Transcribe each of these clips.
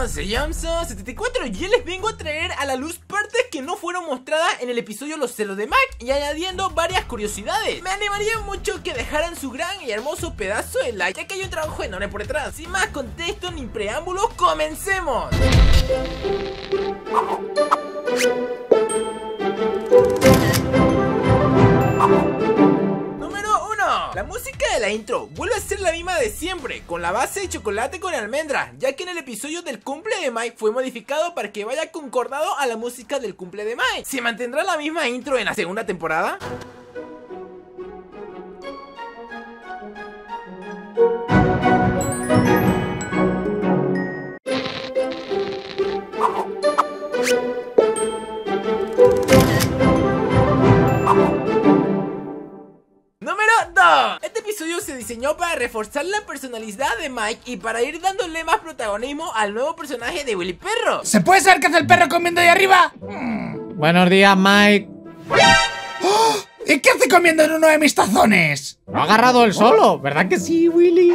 amigos, soy Jamson74 y les vengo a traer a la luz partes que no fueron mostradas en el episodio Los celos de Mike y añadiendo varias curiosidades. Me animaría mucho que dejaran su gran y hermoso pedazo de like, ya que hay un trabajo enorme por detrás. Sin más contexto ni preámbulos, ¡comencemos! La música de la intro vuelve a ser la misma de siempre, con la base de chocolate con almendras, ya que en el episodio del cumple de Mike fue modificado para que vaya concordado a la música del cumple de Mike. ¿Se mantendrá la misma intro en la segunda temporada? Este episodio se diseñó para reforzar la personalidad de Mike y para ir dándole más protagonismo al nuevo personaje de Willy Perro. ¿Se puede saber qué hace el perro comiendo ahí arriba? Buenos días, Mike. ¡Oh! ¿Y qué hace comiendo en uno de mis tazones? Lo ha agarrado él solo, ¿verdad que sí, Willy?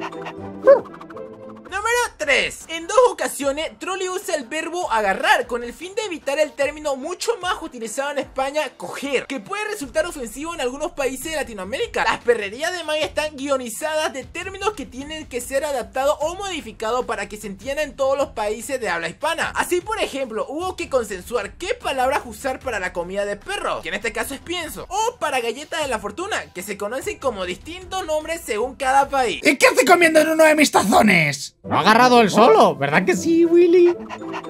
Número 3. En dos ocasiones, Trolli usa el verbo agarrar con el fin de evitar el término mucho más utilizado en España, coger, que puede resultar ofensivo en algunos países de Latinoamérica. Las perrerías de Mike están guionizadas de términos que tienen que ser adaptados o modificados para que se entienda en todos los países de habla hispana. Así, por ejemplo, hubo que consensuar qué palabras usar para la comida de perro, que en este caso es pienso, o para galletas de la fortuna, que se conocen como distintos nombres según cada país. ¿Y qué hace comiendo en uno de mis tazones? Lo ha agarrado él solo, ¿verdad que sí, Willy?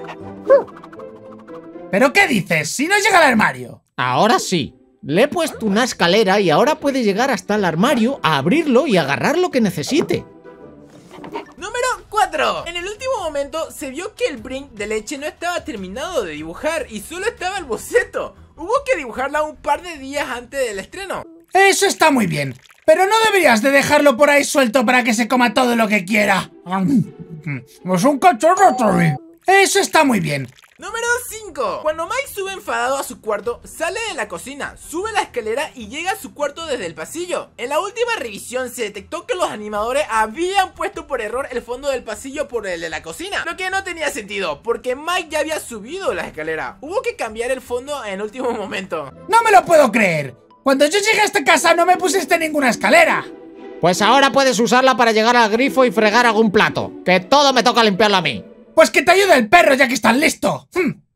¿Pero qué dices? Si no llega al armario. Ahora sí. Le he puesto una escalera y ahora puede llegar hasta el armario a abrirlo y agarrar lo que necesite. Número 4. En el último momento se vio que el brink de leche no estaba terminado de dibujar y solo estaba el boceto. Hubo que dibujarla un par de días antes del estreno. Eso está muy bien, pero no deberías de dejarlo por ahí suelto para que se coma todo lo que quiera. Es un cachorro, Trolli. Eso está muy bien. Número 5. Cuando Mike sube enfadado a su cuarto, sale de la cocina, sube la escalera y llega a su cuarto desde el pasillo. En la última revisión se detectó que los animadores habían puesto por error el fondo del pasillo por el de la cocina, lo que no tenía sentido, porque Mike ya había subido la escalera. Hubo que cambiar el fondo en último momento. ¡No me lo puedo creer! Cuando yo llegué a esta casa no me pusiste ninguna escalera. Pues ahora puedes usarla para llegar al grifo y fregar algún plato, que todo me toca limpiarlo a mí. Pues que te ayude el perro ya que estás listo.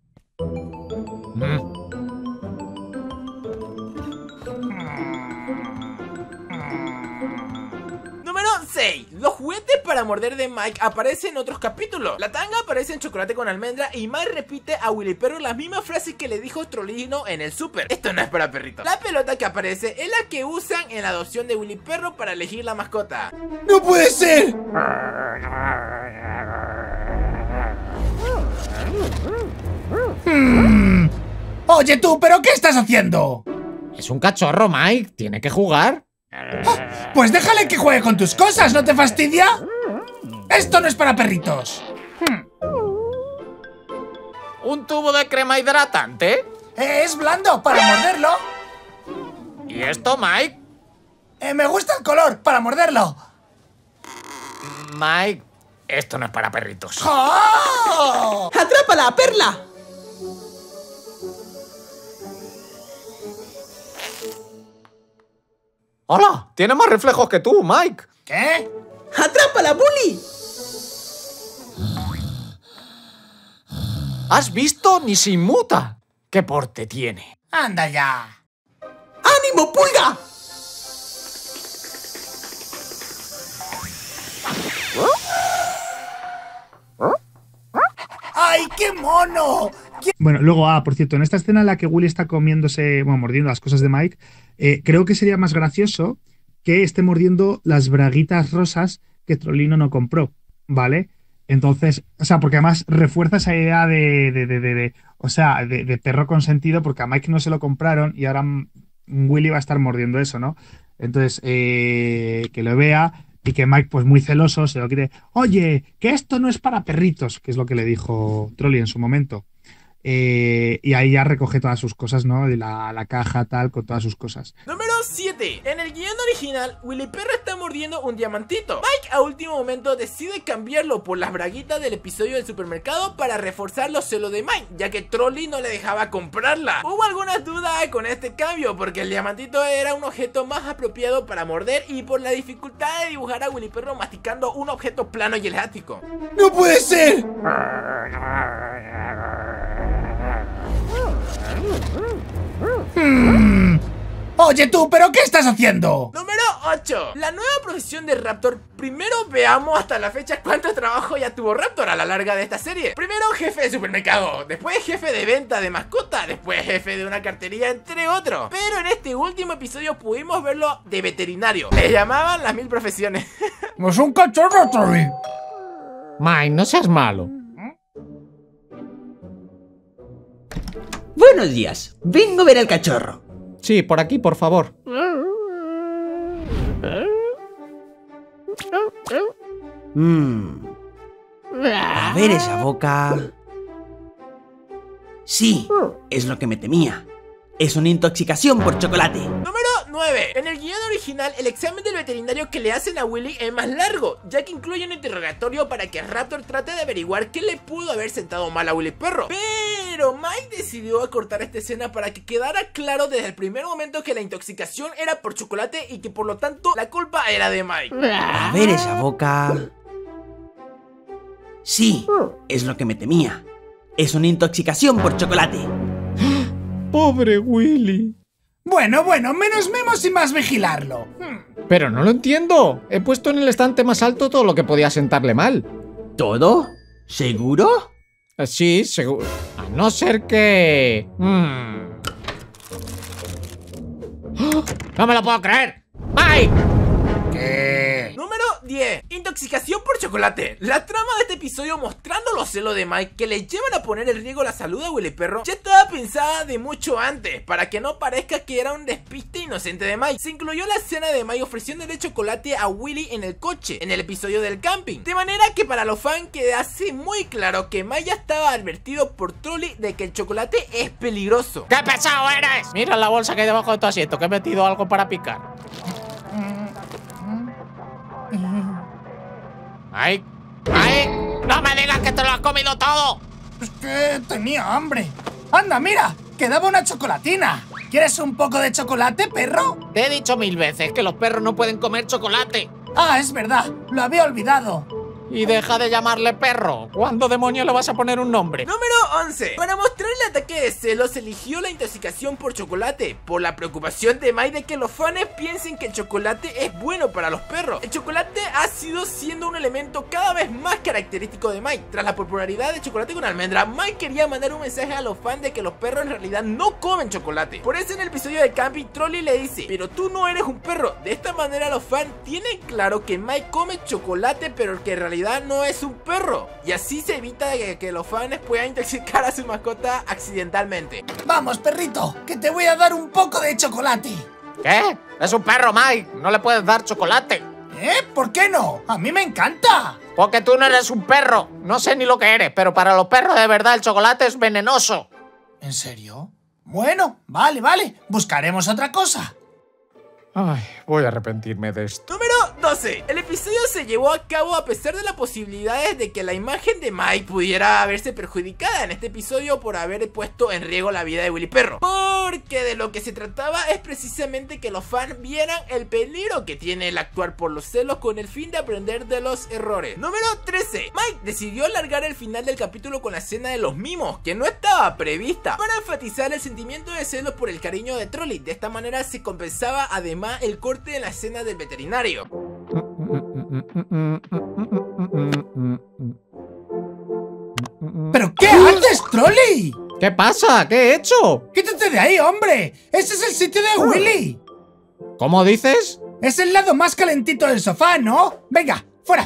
Número 6. Los juguetes para morder de Mike aparecen en otros capítulos. La tanga aparece en chocolate con almendra y Mike repite a Willy Perro las mismas frases que le dijo Trollino en el súper. Esto no es para perritos. La pelota que aparece es la que usan en la adopción de Willy Perro para elegir la mascota. ¡No puede ser! Oye tú, ¿pero qué estás haciendo? Es un cachorro, Mike. Tiene que jugar. Pues déjale que juegue con tus cosas, ¿no te fastidia? Esto no es para perritos. ¿Un tubo de crema hidratante? Es blando, para morderlo. ¿Y esto, Mike? Me gusta el color, para morderlo. Mike, esto no es para perritos. ¡Oh! ¡Atrápala, Perla! ¡Hola! Tiene más reflejos que tú, Mike. ¿Qué? ¡Atrápala, Bully! ¿Has visto? Ni se inmuta. ¿Qué porte tiene? ¡Anda ya! ¡Ánimo, Pulga! ¡Ay, qué mono! Bueno, luego, por cierto, en esta escena en la que Willy está comiéndose, bueno, mordiendo las cosas de Mike, creo que sería más gracioso que esté mordiendo las braguitas rosas que Trollino no compró, ¿vale? Entonces, o sea, porque además refuerza esa idea de perro consentido, porque a Mike no se lo compraron y ahora Willy va a estar mordiendo eso, ¿no? Entonces, que lo vea y que Mike, pues muy celoso, se lo quiere. Oye, que esto no es para perritos, que es lo que le dijo Trolli en su momento. Y ahí ya recoge todas sus cosas, ¿no? De la caja, tal, con todas sus cosas. Número 7. 7. En el guión original, Willy Perro está mordiendo un diamantito. Mike a último momento decide cambiarlo por las braguitas del episodio del supermercado para reforzar los celos de Mike, ya que Trolli no le dejaba comprarla. Hubo algunas dudas con este cambio, porque el diamantito era un objeto más apropiado para morder y por la dificultad de dibujar a Willy Perro masticando un objeto plano y elástico. ¡No puede ser! Oye tú, ¿pero qué estás haciendo? Número 8. La nueva profesión de Raptor. Primero veamos hasta la fecha cuánto trabajo ya tuvo Raptor a la larga de esta serie. Primero jefe de supermercado, después jefe de venta de mascota, después jefe de una cartería, entre otros. Pero en este último episodio pudimos verlo de veterinario. Le llamaban las 1000 profesiones. ¡Es un cachorro, Troy! Mike, no seas malo. Buenos días. Vengo a ver al cachorro. Sí, por aquí, por favor. A ver esa boca. Sí, es lo que me temía. Es una intoxicación por chocolate. Número 9. En el guión original, el examen del veterinario que le hacen a Willy es más largo, ya que incluye un interrogatorio para que Raptor trate de averiguar qué le pudo haber sentado mal a Willy Perro. Pero Mike decidió acortar esta escena para que quedara claro desde el primer momento que la intoxicación era por chocolate y que por lo tanto la culpa era de Mike. A ver esa boca. Sí, es lo que me temía. Es una intoxicación por chocolate. Pobre Willy. Bueno, menos mimos y más vigilarlo. Pero no lo entiendo. He puesto en el estante más alto todo lo que podía sentarle mal. ¿Todo? ¿Seguro? Sí, seguro. A no ser que... ¡Oh! ¡No me lo puedo creer! ¡Mike! ¿Qué? Número 10. Intoxicación por chocolate. La trama de este episodio mostrando los celos de Mike que le llevan a poner en riesgo la salud de Willy Perro ya estaba pensada de mucho antes, para que no parezca que era un despiste inocente de Mike. Se incluyó la escena de Mike ofreciéndole chocolate a Willy en el coche, en el episodio del camping, de manera que para los fans quedase muy claro que Mike ya estaba advertido por Trolli de que el chocolate es peligroso. ¡Qué pesado eres! Mira la bolsa que hay debajo de tu asiento, que he metido algo para picar. ¡Ay! ¡Ay! ¡No me digas que te lo has comido todo! Es que tenía hambre. ¡Anda, mira! ¡Quedaba una chocolatina! ¿Quieres un poco de chocolate, perro? Te he dicho 1000 veces que los perros no pueden comer chocolate. Ah, es verdad. Lo había olvidado. Y deja de llamarle perro. ¿Cuándo demonios le vas a poner un nombre? Número 11. Para mostrar el ataque de celos, eligió la intoxicación por chocolate, por la preocupación de Mike de que los fans piensen que el chocolate es bueno para los perros. El chocolate ha sido siendo un elemento cada vez más característico de Mike. Tras la popularidad de chocolate con almendra, Mike quería mandar un mensaje a los fans de que los perros en realidad no comen chocolate. Por eso en el episodio de camping, Trolli le dice: pero tú no eres un perro. De esta manera los fans tienen claro que Mike come chocolate, pero que en realidad no es un perro, y así se evita que los fans puedan intoxicar a su mascota accidentalmente. Vamos, perrito, que te voy a dar un poco de chocolate. ¿Qué? Es un perro, Mike. No le puedes dar chocolate. ¿Por qué no? A mí me encanta. Porque tú no eres un perro. No sé ni lo que eres, pero para los perros de verdad el chocolate es venenoso. ¿En serio? Bueno, vale. Buscaremos otra cosa. Ay, voy a arrepentirme de esto. Número 12. El episodio se llevó a cabo a pesar de las posibilidades de que la imagen de Mike pudiera verse perjudicada en este episodio por haber puesto en riesgo la vida de Willy Perro. Porque de lo que se trataba es precisamente que los fans vieran el peligro que tiene el actuar por los celos con el fin de aprender de los errores. Número 13. Mike decidió alargar el final del capítulo con la escena de los mimos, que no estaba prevista, para enfatizar el sentimiento de celos por el cariño de Trolli. De esta manera se compensaba además el corte de la escena del veterinario. ¿Pero qué haces, Trolli? ¿Qué pasa? ¿Qué he hecho? ¡Quítate de ahí, hombre! ¡Ese es el sitio de Willy! ¿Cómo dices? Es el lado más calentito del sofá, ¿no? Venga, fuera!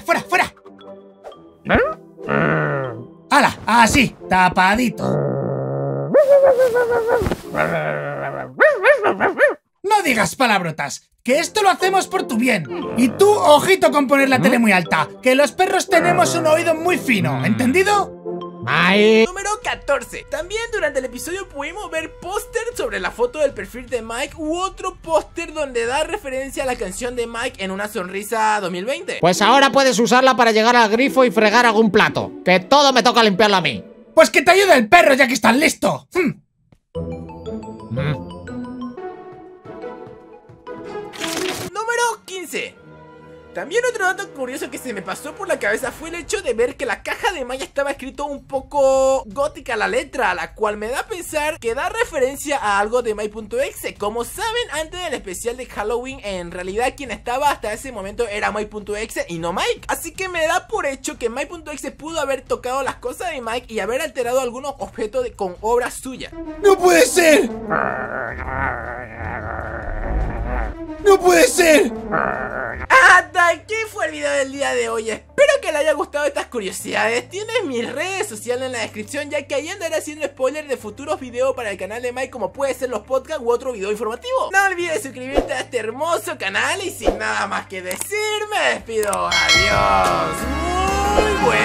¡Hala! Así, tapadito. No digas palabrotas, que esto lo hacemos por tu bien. Y tú, ojito con poner la tele muy alta, que los perros tenemos un oído muy fino, ¿entendido? Mike. Número 14. También durante el episodio pudimos ver póster sobre la foto del perfil de Mike u otro póster donde da referencia a la canción de Mike en una sonrisa 2020. Pues ahora puedes usarla para llegar al grifo y fregar algún plato. Que todo me toca limpiarlo a mí. Pues que te ayude el perro ya que estás listo. Número 15. También otro dato curioso que se me pasó por la cabeza fue el hecho de ver que la caja de Maya estaba escrito un poco gótica la letra, la cual me da a pensar que da referencia a algo de My.exe. Como saben, antes del especial de Halloween, en realidad quien estaba hasta ese momento era My.exe y no Mike. Así que me da por hecho que My.exe pudo haber tocado las cosas de Mike y haber alterado algunos objetos con obras suyas. ¡No puede ser! ¡No puede ser! Hasta aquí fue el video del día de hoy. Espero que les haya gustado estas curiosidades. Tienes mis redes sociales en la descripción, ya que ahí andaré haciendo spoilers de futuros videos para el canal de Mike, como puede ser los podcasts u otro video informativo. No olvides suscribirte a este hermoso canal y sin nada más que decir me despido. Adiós. Muy bueno.